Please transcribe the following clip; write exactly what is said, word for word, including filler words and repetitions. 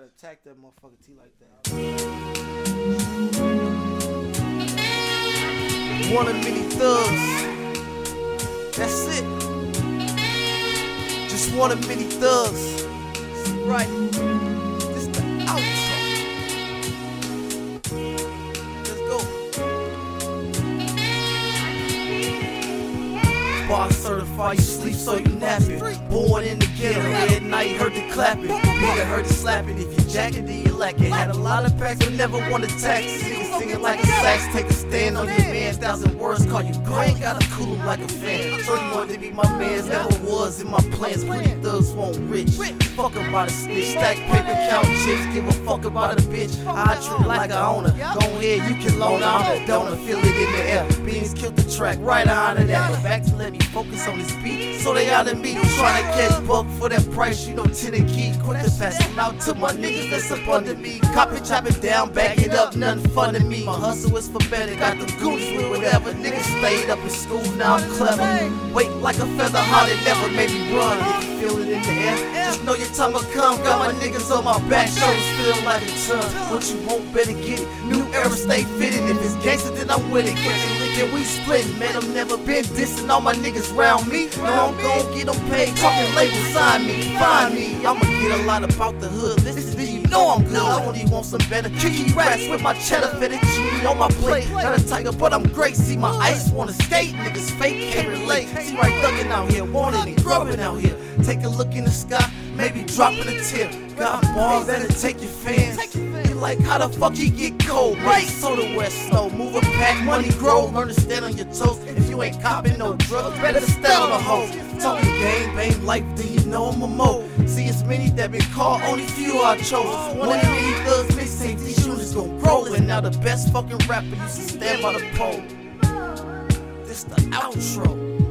gotta attack that motherfucking T like that. One of many thugs. That's it. Just one of many thugs. C-RITE. This the outro. Let's go. Bar certified, you sleep so you napping. Born in the ghetto, at night heard the clapping. Nigga heard the slapping. If you jack it, then you lack it. Had a lot of packs, but never wanted tax. Niggas singing like a sax. Take a stand on your man. Thousand words call you great. Gotta cool him like a fan. So you wanted to be my man. Never was in my plans. Pretty thugs won't rich. Fuck about a snitch. Stack paper, count chicks. Give a fuck about a bitch. I treat like a owner. Go ahead, you can loan her. I'm a donor. Feel it in the air. Beans killed the track. Right out of that. Back to let me focus on this beat. So they out of me. Trying to catch buck for that price. You know, ten and key. Quit the passing out to my niggas that's up under me. Cop it, chop it down, back it up. Nothing fun to me. My hustle is for better. Got the goons with whatever. Niggas stayed up in school. Now I'm clever. Wait like a feather. How they never made me run. If you feel it in the air, just know your time will come. Got my niggas on my back. Shoulders feel like a ton. What you want, better get it. New era, stay fitted. If it's gangster, then I'm with it. Catch it, lick it, we splitting. Man, I've never been dissing all my niggas round me. Now I'm gon' get them paid. Talking labels, sign me, find me. I'ma get a lot about the hood. Listen to you know I'm good. I only want some better kiki rats with my cheddar fitted cheese on my plate. Not a tiger, but I'm great. See my ice, wanna skate. Niggas fake, can't relate. C-RITE thuggin' out here, wanted and grubbing out here. Take a look in the sky, maybe dropping a tear. Got balls that'll take your fans. You like how the fuck he get cold? Right, soda wet snow. Move a pack, money grow. Learn to stand on your toes. If you ain't copping no drugs, better stay on the hoe. Talking game, bang life, then you know I'm a mo. See, it's many that been called, only few I chose. One of many thugs, mixtape, these shooters gon' grow. And now the best fucking rapper used to stand by the pole. This the outro.